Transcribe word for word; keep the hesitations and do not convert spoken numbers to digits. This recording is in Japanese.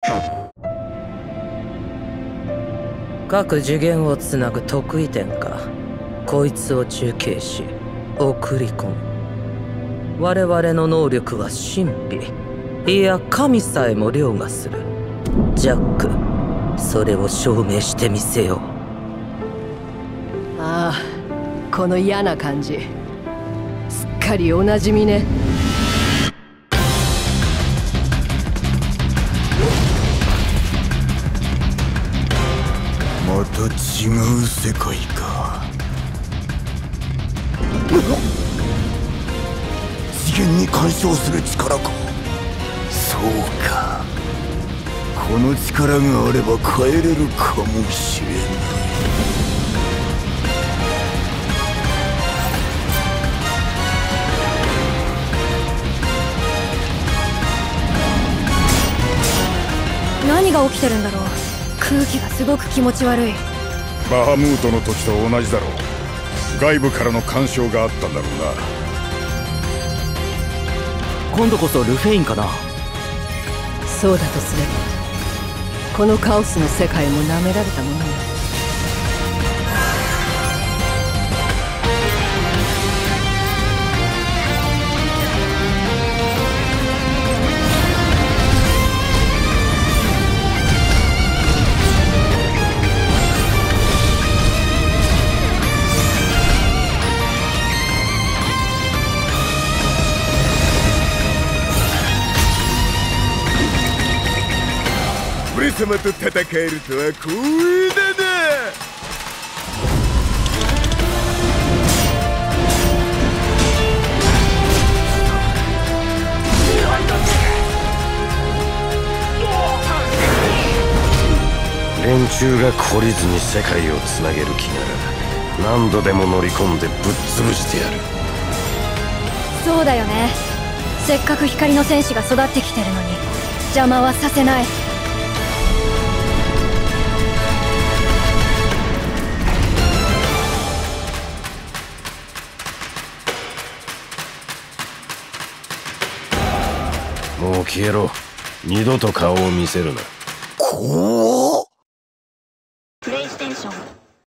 各次元をつなぐ得意点か。こいつを中継し送り込む。我々の能力は神秘、いや神さえも凌駕する。ジャック、それを証明してみせよう。 ああ、この嫌な感じすっかりおなじみね。 また違う世界か。次元に干渉する力か。そうか、この力があれば変えれるかもしれない。 何が起きてるんだろう。空気がすごく気持ち悪い。 バハムートの時と同じだろう。外部からの干渉があったんだろうな。 今度こそルフェインかな。 そうだとすればこのカオスの世界も舐められたものよ。 俺様と戦えるとは光栄だな。 連中が懲りずに世界をつなげる気なら何度でも乗り込んでぶっ潰してやる。 そうだよね。せっかく光の戦士が育ってきてるのに邪魔はさせない。 もう消えろ。二度と顔を見せるな。 こう